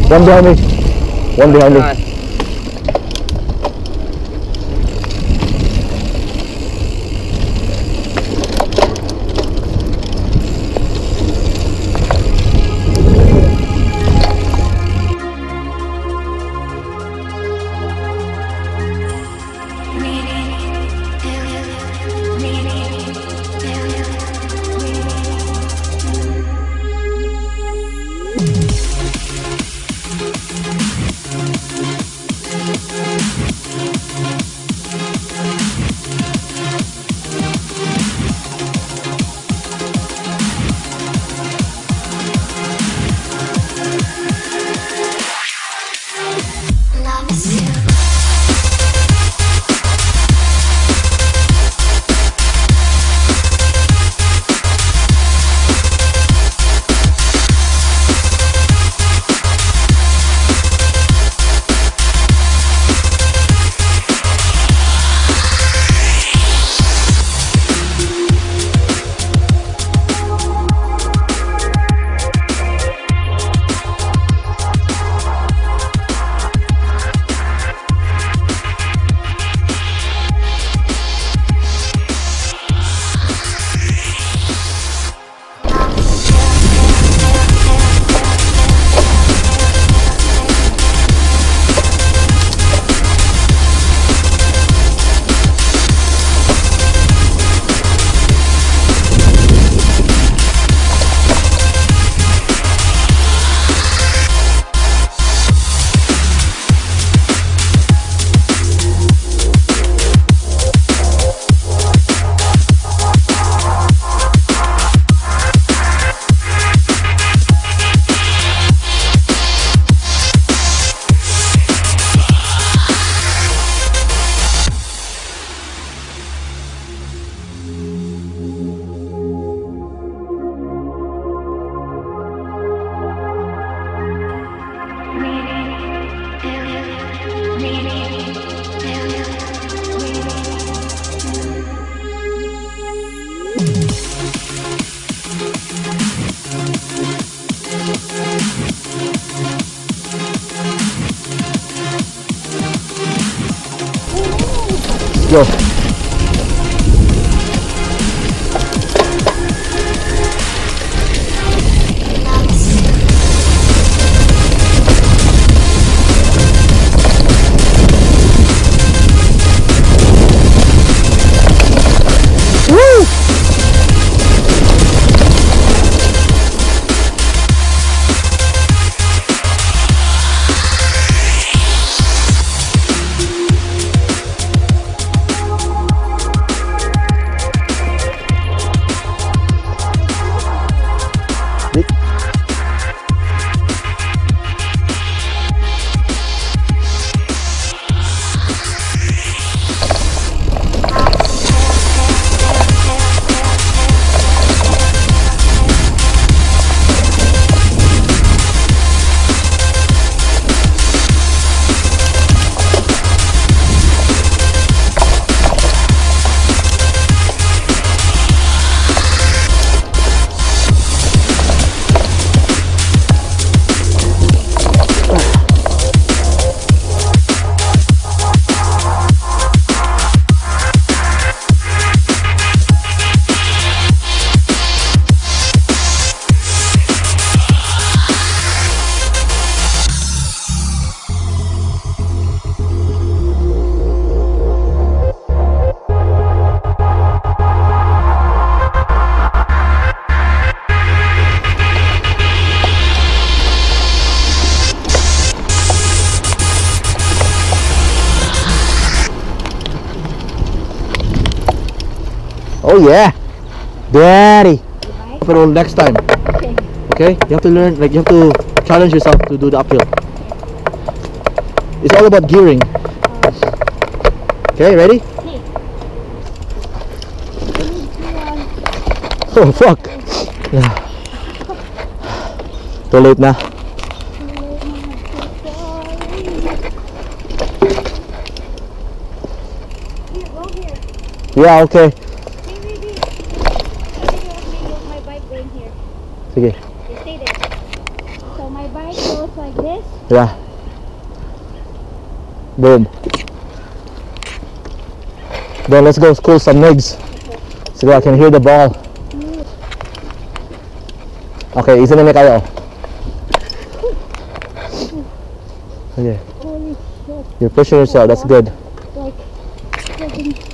One behind me. One behind me. Go. Oh yeah, Daddy. For next time. Okay, you have to learn, like you have to challenge yourself to do the uphill. It's all about gearing. Okay, ready? Oh fuck. Too late na. Yeah, okay. My bike going here. Sige. You stay there. So my bike goes like this. Yeah. Boom. Then let's go school some legs. So I can hear the ball. Okay, easy na may kayo. Okay. Holy shit. You're pushing yourself, that's good. Like,